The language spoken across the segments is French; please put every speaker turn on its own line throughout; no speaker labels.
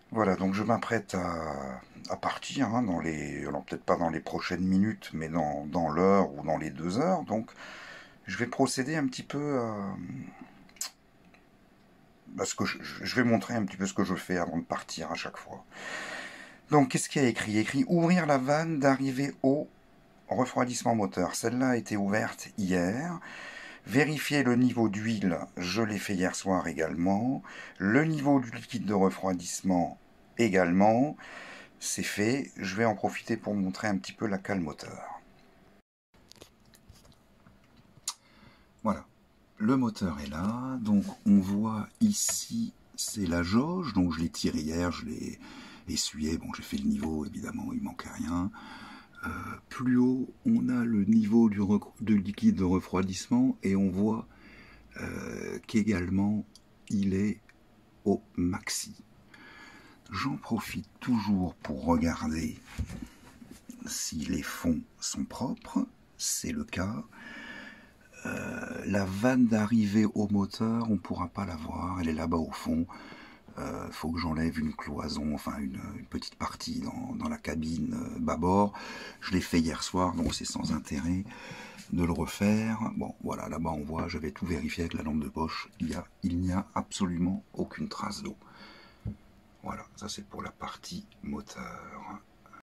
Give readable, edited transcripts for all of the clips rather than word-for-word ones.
Voilà, donc je m'apprête à partir, hein, dans les, alors peut-être pas dans les prochaines minutes, mais dans l'heure ou dans les 2 heures. Donc je vais procéder un petit peu à ce que je vais montrer un petit peu ce que je fais avant de partir à chaque fois. Donc qu'est-ce qu'il y a écrit? Il y a écrit ouvrir la vanne d'arrivée au refroidissement moteur. Celle-là a été ouverte hier. Vérifier le niveau d'huile, je l'ai fait hier soir également. Le niveau du liquide de refroidissement également. C'est fait, je vais en profiter pour montrer un petit peu la cale moteur. Voilà, le moteur est là, donc on voit ici, c'est la jauge, donc je l'ai tiré hier, je l'ai essuyé, bon j'ai fait le niveau évidemment, il manquait rien. Plus haut, on a le niveau du liquide de refroidissement et on voit qu'également il est au maxi. J'en profite toujours pour regarder si les fonds sont propres, c'est le cas. La vanne d'arrivée au moteur, on ne pourra pas la voir, elle est là-bas au fond. Faut que j'enlève une cloison, enfin une petite partie dans la cabine bâbord. Je l'ai fait hier soir, donc c'est sans intérêt de le refaire. Bon, voilà, là-bas on voit, j'avais tout vérifié avec la lampe de poche, il n'y a absolument aucune trace d'eau. Voilà, ça c'est pour la partie moteur.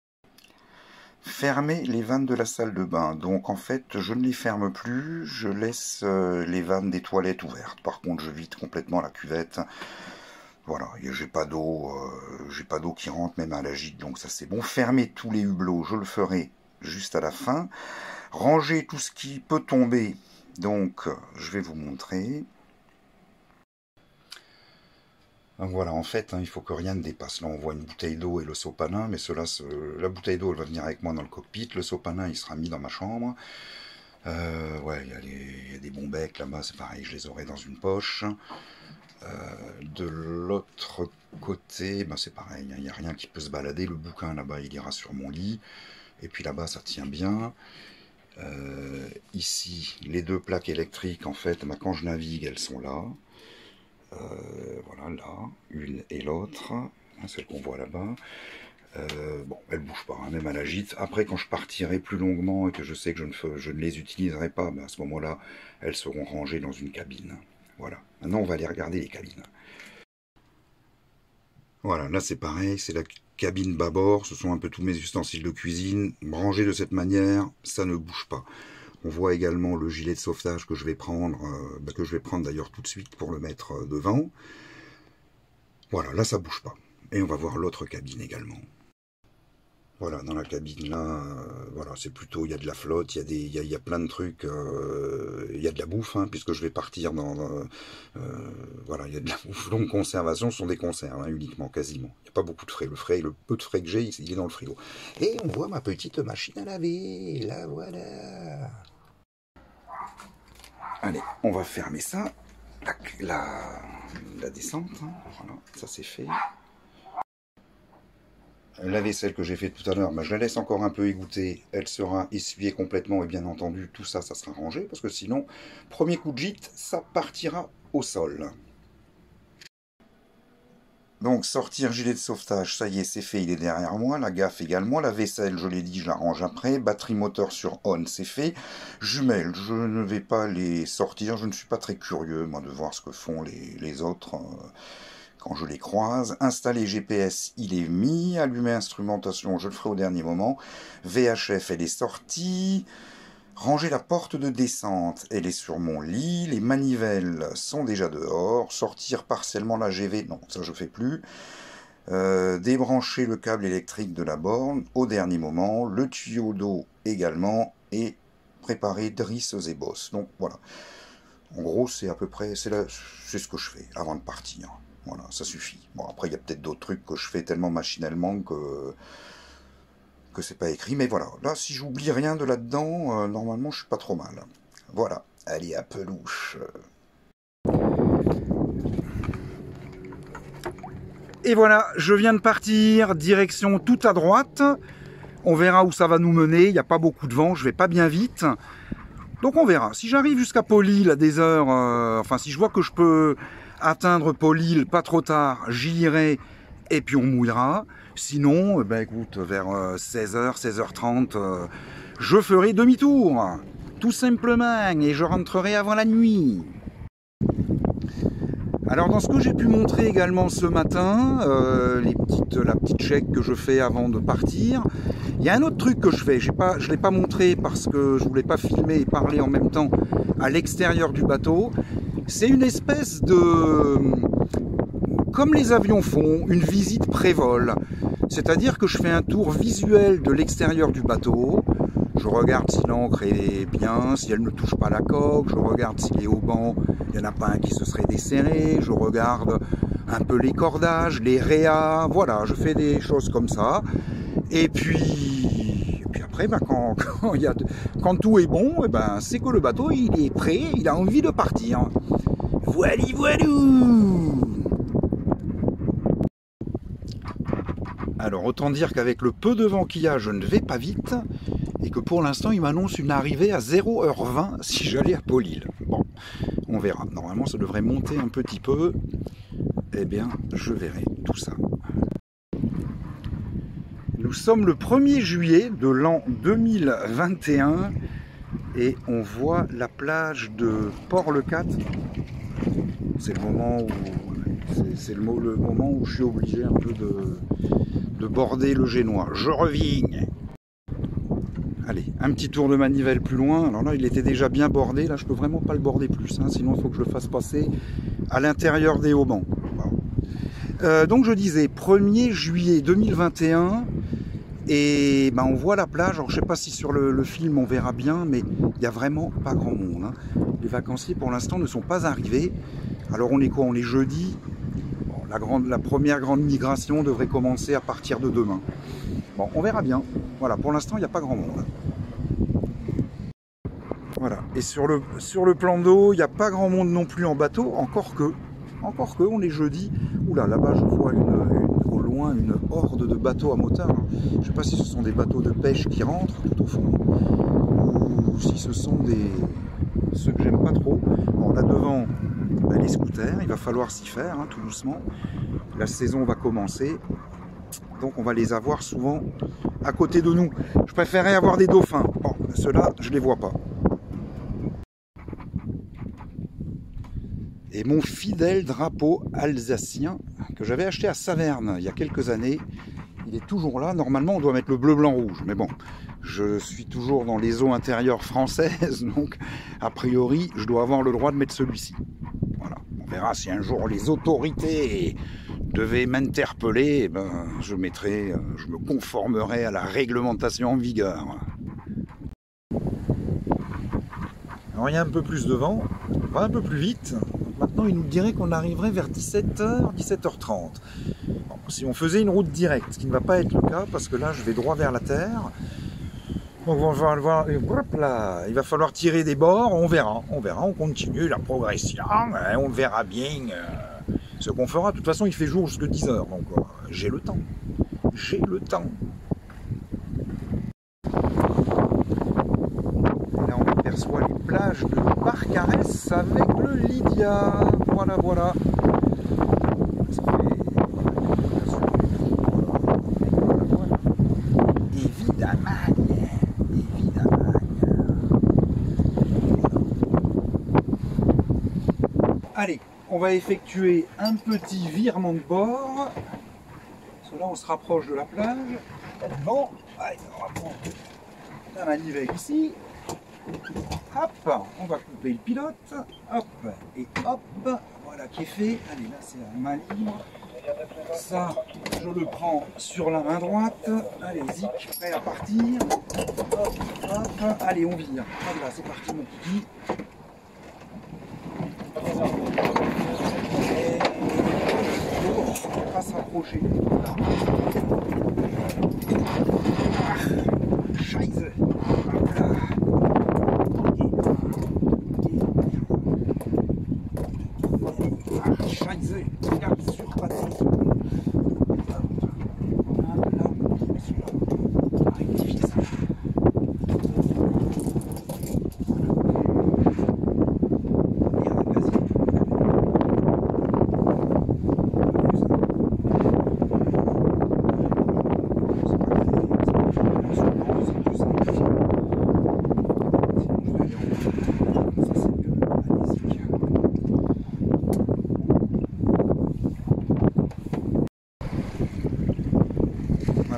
Fermer les vannes de la salle de bain. Donc en fait, je ne les ferme plus, je laisse les vannes des toilettes ouvertes. Par contre, je vide complètement la cuvette. Voilà, j'ai pas d'eau qui rentre même à la gîte, donc ça c'est bon. Fermer tous les hublots, je le ferai juste à la fin. Ranger tout ce qui peut tomber, donc je vais vous montrer. Donc voilà, en fait, hein, il faut que rien ne dépasse. Là, on voit une bouteille d'eau et le sopalin, mais la bouteille d'eau, elle va venir avec moi dans le cockpit. Le sopalin, il sera mis dans ma chambre. Ouais, il y a des bons becs là-bas, c'est pareil, je les aurai dans une poche. De l'autre côté, ben c'est pareil, il n'y a rien qui peut se balader. Le bouquin là-bas, il ira sur mon lit. Et puis là-bas, ça tient bien. Ici, les deux plaques électriques, en fait, ben, quand je navigue, elles sont là. Voilà, là, une et l'autre, celle qu'on voit là-bas. Bon, elles ne bougent pas, hein, même à la gîte. Après, quand je partirai plus longuement et que je sais que je ne les utiliserai pas, ben à ce moment-là, elles seront rangées dans une cabine. Voilà. Maintenant, on va aller regarder les cabines. Voilà, là c'est pareil, c'est la cabine bâbord. Ce sont un peu tous mes ustensiles de cuisine. Rangés de cette manière, ça ne bouge pas. On voit également le gilet de sauvetage que je vais prendre d'ailleurs tout de suite pour le mettre devant. Voilà, là ça bouge pas. Et on va voir l'autre cabine également. Voilà, dans la cabine là, voilà, c'est plutôt, il y a de la flotte, il y a plein de trucs, il y a de la bouffe, hein, puisque je vais partir voilà, il y a de la bouffe. Donc conservation, ce sont des conserves, hein, uniquement, quasiment. Il n'y a pas beaucoup de frais. Le peu de frais que j'ai, il est dans le frigo. Et on voit ma petite machine à laver, la voilà. Allez, on va fermer ça, la descente, hein. Voilà, ça c'est fait. La vaisselle que j'ai fait tout à l'heure, ben je la laisse encore un peu égoutter. Elle sera essuyée complètement et bien entendu, tout ça, ça sera rangé. Parce que sinon, premier coup de gîte, ça partira au sol. Donc sortir gilet de sauvetage, ça y est, c'est fait, il est derrière moi. La gaffe également. La vaisselle, je l'ai dit, je la range après. Batterie moteur sur on, c'est fait. Jumelles, je ne vais pas les sortir. Je ne suis pas très curieux, moi, de voir ce que font les autres. Quand je les croise. Installer GPS, il est mis. Allumer instrumentation, je le ferai au dernier moment. VHF, elle est sortie. Ranger la porte de descente, elle est sur mon lit. Les manivelles sont déjà dehors. Sortir partiellement la GV, non, ça je fais plus. Débrancher le câble électrique de la borne au dernier moment. Le tuyau d'eau également. Et préparer drisses et bosses. Donc voilà. En gros, c'est à peu près, c'est ce que je fais avant de partir. Voilà, ça suffit. Bon, après, il y a peut-être d'autres trucs que je fais tellement machinalement que c'est pas écrit. Mais voilà, là, si j'oublie rien de là-dedans, normalement, je suis pas trop mal. Voilà, allez, à pelouche. Et voilà, je viens de partir, direction tout à droite. On verra où ça va nous mener. Il n'y a pas beaucoup de vent, je vais pas bien vite. Donc on verra. Si j'arrive jusqu'à Pau-Lille à des heures, enfin si je vois que je peux atteindre Pau-Lille pas trop tard, j'y irai et puis on mouillera. Sinon, ben écoute, vers 16h, 16h30, je ferai demi-tour, tout simplement, et je rentrerai avant la nuit. Alors dans ce que j'ai pu montrer également ce matin, la petite check que je fais avant de partir, il y a un autre truc que je fais, je ne l'ai pas montré parce que je ne voulais pas filmer et parler en même temps à l'extérieur du bateau. C'est une espèce de... comme les avions font, une visite pré-vol. C'est-à-dire que je fais un tour visuel de l'extérieur du bateau. Je regarde si l'encre est bien, si elle ne touche pas la coque. Je regarde si les haubans, il n'y en a pas un qui se serait desserré. Je regarde un peu les cordages, les réas. Voilà, je fais des choses comme ça. Et puis après, ben, quand tout est bon, eh ben, c'est que le bateau il est prêt, il a envie de partir. Voili voilou! Alors autant dire qu'avec le peu de vent qu'il y a, je ne vais pas vite et que pour l'instant il m'annonce une arrivée à 0h20 si j'allais à Paulil. Bon, on verra. Normalement ça devrait monter un petit peu. Eh bien, je verrai tout ça. Nous sommes le 1er juillet de l'an 2021 et on voit la plage de Port-le-Cat. C'est le moment où je suis obligé un peu de border le Génois. Je reviens. Allez, un petit tour de manivelle plus loin. Alors là, il était déjà bien bordé. Là, je peux vraiment pas le border plus. Hein, sinon, il faut que je le fasse passer à l'intérieur des haubans. Donc, je disais, 1er juillet 2021. Et ben, on voit la plage. Alors, je sais pas si sur le film, on verra bien. Mais il n'y a vraiment pas grand monde. Hein. Les vacanciers, pour l'instant, ne sont pas arrivés. Alors, on est quoi? On est jeudi. La première grande migration devrait commencer à partir de demain. Bon, on verra bien. Voilà, pour l'instant, il n'y a pas grand monde. Voilà, et sur le plan d'eau, il n'y a pas grand monde non plus en bateau, encore que, on est jeudi. Oula, là-bas, je vois au loin une horde de bateaux à moteur. Je ne sais pas si ce sont des bateaux de pêche qui rentrent tout au fond, ou si ce sont ceux que j'aime pas trop. Bon, là devant, les scooters, il va falloir s'y faire, hein, tout doucement. La saison va commencer, donc on va les avoir souvent à côté de nous. Je préférerais avoir des dauphins. Bon, ceux-là, je les vois pas. Et mon fidèle drapeau alsacien que j'avais acheté à Saverne il y a quelques années, il est toujours là. Normalement, on doit mettre le bleu, blanc, rouge. Mais bon, je suis toujours dans les eaux intérieures françaises, donc a priori, je dois avoir le droit de mettre celui-ci. Voilà. On verra si un jour les autorités devaient m'interpeller, ben, je me conformerai à la réglementation en vigueur. Alors il y a un peu plus de vent, on va un peu plus vite. Maintenant, il nous dirait qu'on arriverait vers 17h, 17h30. Bon, si on faisait une route directe, ce qui ne va pas être le cas, parce que là, je vais droit vers la terre. Donc, on va le voir, hop là, il va falloir tirer des bords, on verra, on continue la progression, on verra bien ce qu'on fera. De toute façon, il fait jour jusqu'à 10h, donc j'ai le temps. J'ai le temps. Là, on aperçoit les plages de Barcarès avec le Lydia. Voilà, voilà. Ça fait... Évidemment. Allez, on va effectuer un petit virement de bord. Parce que là, on se rapproche de la plage. Bon, allez, on va prendre la manivelle ici. Hop, on va couper le pilote. Hop, et hop, voilà qui est fait. Allez, là, c'est la main libre. Ça, je le prends sur la main droite. Allez, zic, prêt à partir. Hop, hop, allez, on vire. Voilà, c'est parti, mon petit. On va pas s'approcher. Scheiße. Scheiße. Regarde, surpassé. Rectifier ça.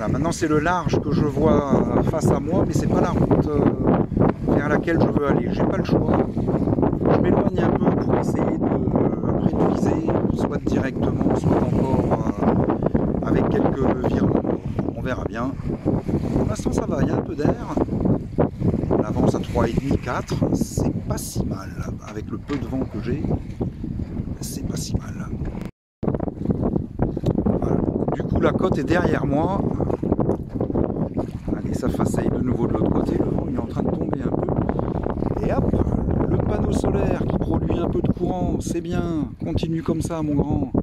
Voilà, maintenant c'est le large que je vois face à moi, mais c'est pas la route vers laquelle je veux aller. J'ai pas le choix. Je m'éloigne un peu pour essayer après de viser, soit directement, soit encore avec quelques virements. On verra bien. Pour l'instant ça va, il y a un peu d'air. On avance à 3,5, 4, c'est pas si mal. Avec le peu de vent que j'ai, c'est pas si mal. Voilà. Du coup la côte est derrière moi. Allez, ça façaille de nouveau de l'autre côté, le vent il est en train de tomber un peu. Et hop, le panneau solaire qui produit un peu de courant, c'est bien, continue comme ça mon grand.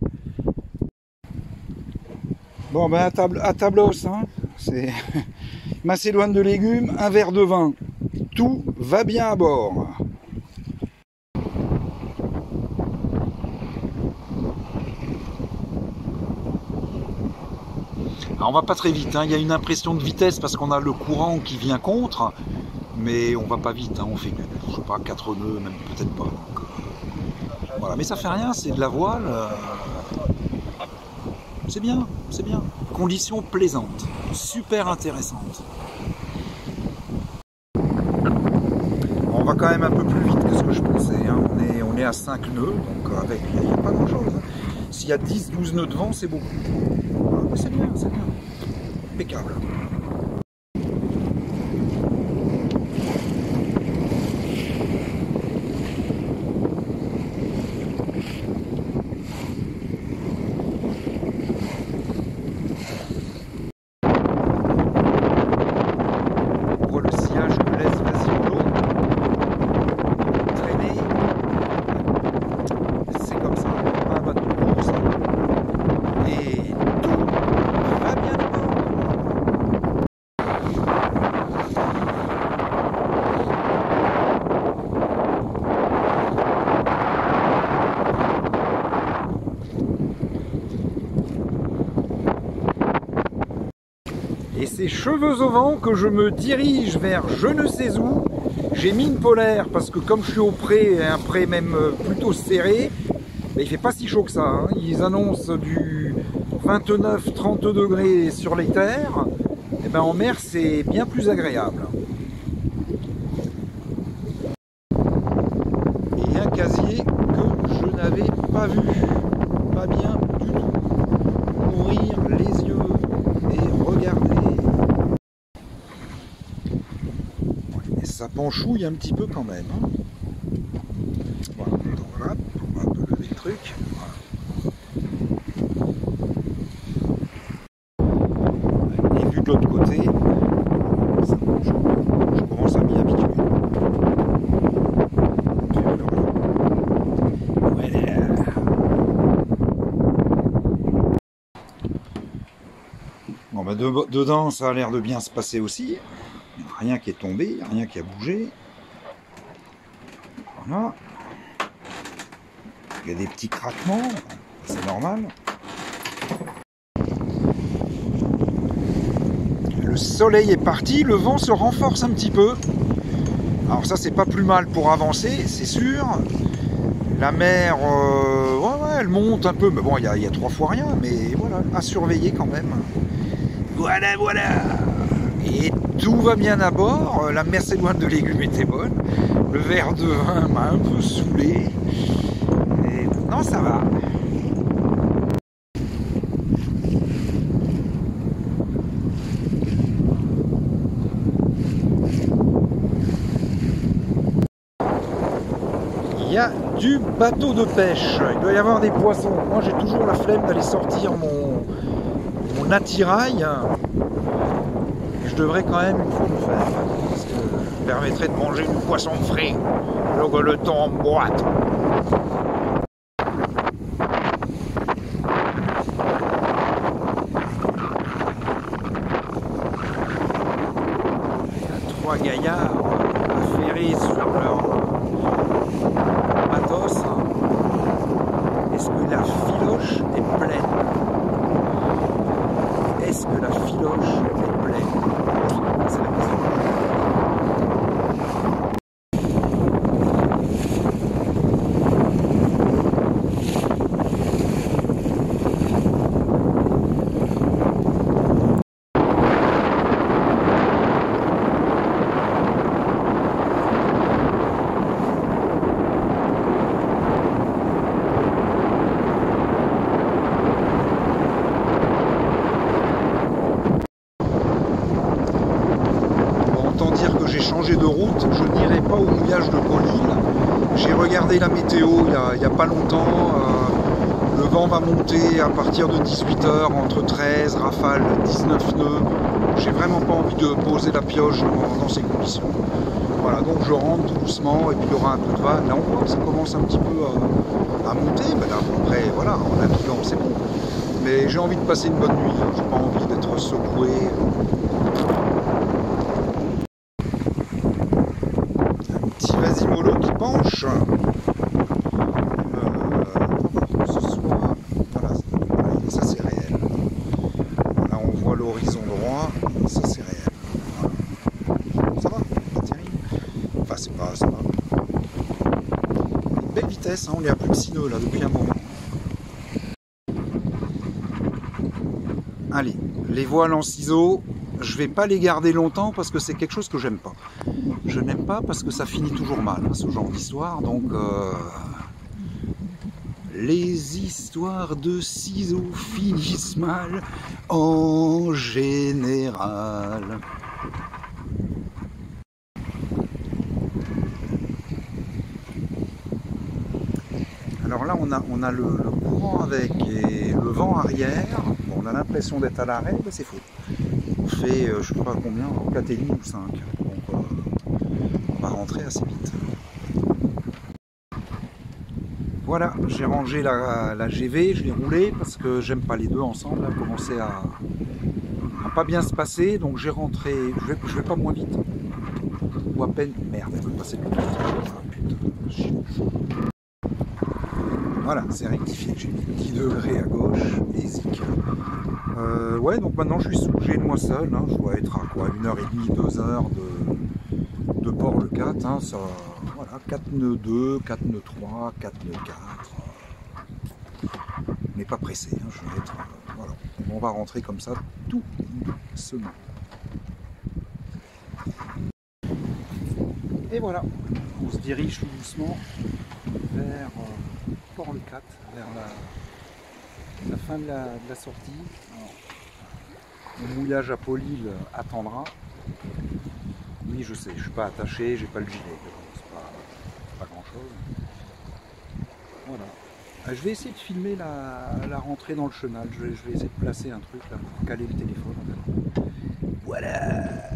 Bon ben à tablos, hein. C'est Macédoine de légumes, un verre de vin. Tout va bien à bord. Alors on va pas très vite, hein. Il y a une impression de vitesse parce qu'on a le courant qui vient contre, mais on va pas vite, hein. On fait, je sais pas, 4 nœuds, même peut-être pas. Donc, voilà, mais ça fait rien, c'est de la voile. C'est bien, c'est bien. Conditions plaisantes, super intéressantes. On va quand même un peu plus vite que ce que je pensais, hein. On est à 5 nœuds, donc avec il n'y a pas grand chose, hein. S'il y a 10-12 nœuds de vent, c'est beaucoup. Voilà, mais c'est bien, c'est bien. Impeccable. On voit le sillage que laisse Vasilo traîner. C'est comme ça, pas un bateau de course. Et tout va bien à bord. Et c'est cheveux au vent que je me dirige vers je ne sais où. J'ai mis une polaire parce que comme je suis au pré, un pré même plutôt serré, ben, il fait pas si chaud que ça, hein. Ils annoncent du 29-30 degrés sur les terres. Et ben en mer c'est bien plus agréable. Et un casier que je n'avais pas vu. Pas bien du tout. Ouvrir les yeux et regarder. Et ça penchouille un petit peu quand même, hein. Voilà, donc voilà, on va un peu lever le truc. Voilà. Et vu de l'autre côté, ça penche. Je commence à m'y habituer. Bon, bah dedans, ça a l'air de bien se passer aussi. Rien qui est tombé, rien qui a bougé. Voilà. Il y a des petits craquements, c'est normal. Le soleil est parti, le vent se renforce un petit peu. Alors ça c'est pas plus mal pour avancer, c'est sûr. La mer, ouais, elle monte un peu, mais bon, il y a 3 fois rien, mais voilà, à surveiller quand même. Voilà, voilà. Et tout va bien à bord, la Macédoine de légumes était bonne, le verre de vin m'a un peu saoulé, et non ça va. Il y a du bateau de pêche, il doit y avoir des poissons. Moi j'ai toujours la flemme d'aller sortir mon attirail. Je devrais quand même une fois le faire, parce que ça permettrait de manger du poisson frais, alors que le temps en boîte. Il y a 3 gaillards affairés sur leur matos. Est-ce que la filoche est pleine? Est-ce que la filoche est pleine? C'est la question. regardé la météo il y a pas longtemps. Le vent va monter à partir de 18 h entre 13, rafales, 19 nœuds. J'ai vraiment pas envie de poser la pioche dans ces conditions. Voilà, donc je rentre tout doucement et puis il y aura un peu de vague. Là on voit que ça commence un petit peu à monter. Ben là, après, voilà, en naviguant c'est bon. Mais j'ai envie de passer une bonne nuit. J'ai pas envie d'être secoué. Un petit Vasimolo qui penche. Ce soir, voilà, ça c'est réel. Là on voit l'horizon droit, ça c'est réel. Voilà. Ça va, pas terrible. Enfin c'est pas, ça va. Une belle vitesse, hein, on est à plus de 6 nœuds là depuis un moment. Allez, les voiles en ciseaux, je vais pas les garder longtemps parce que c'est quelque chose que j'aime pas. Je n'aime pas parce que ça finit toujours mal, hein, ce genre d'histoire, donc les histoires de ciseaux finissent mal en général. Alors là on a le courant avec et le vent arrière. Bon, on a l'impression d'être à l'arrêt, mais c'est faux. On fait je sais pas combien, 4,5 ou 5. Donc on va rentrer assez vite. Voilà, j'ai rangé la GV, je l'ai roulée parce que j'aime pas les deux ensemble, elle commençait à pas bien se passer, donc j'ai rentré, je vais pas moins vite. Ou à peine, merde, elle veut passer le temps. Ah, putain, voilà, c'est rectifié, j'ai mis 10 degrés à gauche et zik. Ouais, donc maintenant je suis soulagé de moi seul, hein, je dois être à quoi, 1h30, 2 heures de Port-le-4, hein, ça, voilà, 4 nœuds 2, 4 nœuds 3, 4 nœuds 4. On n'est pas pressé, hein, je vais être, voilà, on va rentrer comme ça tout doucement. Et voilà, on se dirige tout doucement vers Port-le-4, vers la fin de la sortie. Alors, le mouillage à Paulil attendra. Oui, je sais, je suis pas attaché, j'ai pas le gilet, c'est pas grand chose. Voilà. Je vais essayer de filmer la rentrée dans le chenal. Je vais essayer de placer un truc là pour caler le téléphone. Voilà.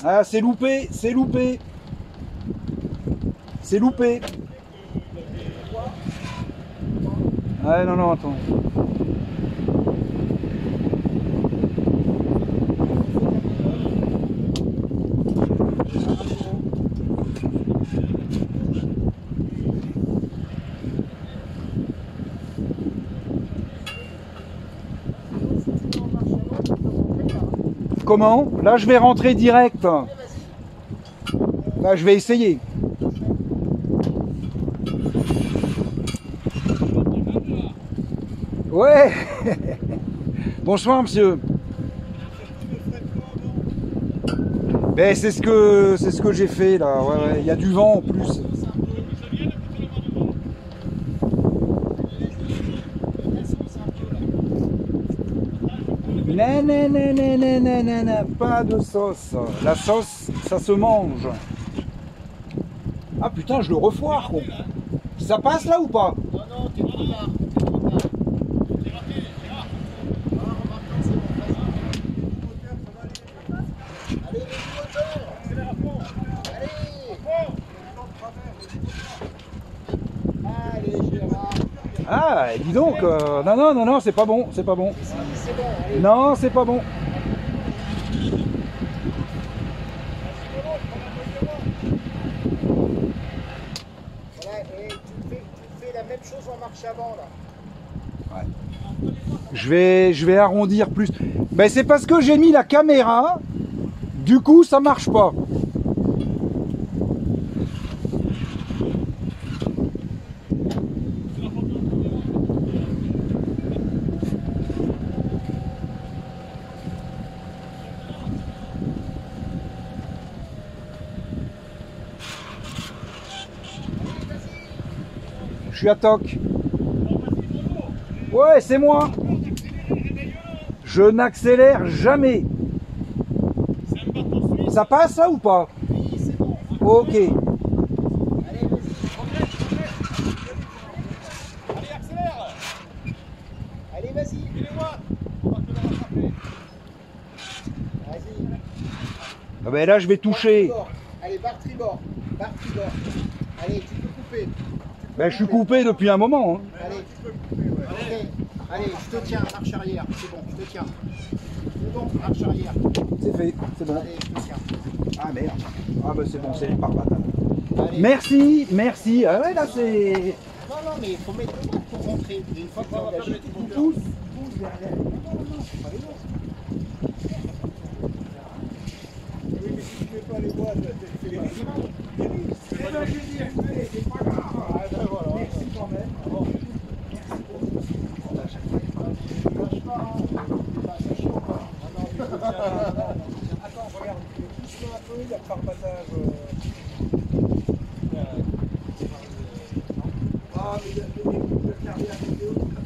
Ah, c'est loupé, c'est loupé. C'est loupé. Ah non, non, attends. Comment? Là, je vais rentrer direct. Là, je vais essayer. Ouais. Bonsoir, monsieur. Ben, c'est ce que j'ai fait là. Ouais, ouais. Il y a du vent en plus. Non, non, non, non, non, non, non, non, pas de sauce. La sauce, ça se mange. Ah putain, je le refoire, quoi. Ça passe là ou pas?
Non, non, t'es trop tard. T'es trop tard. T'es raté, t'es là. Ah, remarquant, c'est bon, vas-y. Allez, les moteurs. Accélère à fond. Allez. Allez, Gérard.
Ah, dis donc. Non, non, non, non, c'est pas bon, c'est pas bon.
Si, c'est bon, allez.
Non, c'est pas bon.
Voilà, et tu fais la même chose en marche avant, là.
Ouais. Je vais arrondir plus. Ben, c'est parce que j'ai mis la caméra. Du coup, ça marche pas. Je suis à toc. Ouais, c'est moi. Je n'accélère jamais. Ça passe là ou pas?
Oui, c'est bon.
Ok.
Allez, vas-y. Allez, accélère. Allez, vas-y. Aidez-moi. On va te le rattraper. Vas-y.
Ah ben là, je vais toucher.
Allez, barre tribord. Barre tribord. Allez, tu peux couper.
Ben, je suis coupé depuis un moment. Hein.
Allez, tu peux couper, ouais. Allez, je te tiens, marche arrière. C'est bon, je te tiens. C'est bon, marche arrière.
C'est fait, c'est bon.
Allez, je te tiens.
Ah merde. Ah ben c'est bon, c'est les parpates.
Allez.
Merci, merci. Ah ouais, là c'est...
Non, non, mais il faut mettre le pour rentrer. Et une fois que tu as engagé, tu
Pousse,
pousses.
pousse derrière. Non, non, non, c'est pas les bons.
Oui, mais si tu fais pas les bois, tu fais les bâtiments.
Eh ben, je dis, écoutez, c'est pas grave.
Ah, ben voilà.
Merci quand même.
Bon.
Merci pour tout. À chaque fois,
Lâche pas, hein. Enfin, ça chaud, quoi. Ah non, mais faut bien-
attends, regarde, pousse-le un peu, il y a le parpatage. Ah, mais il y a le cardiaque vidéo.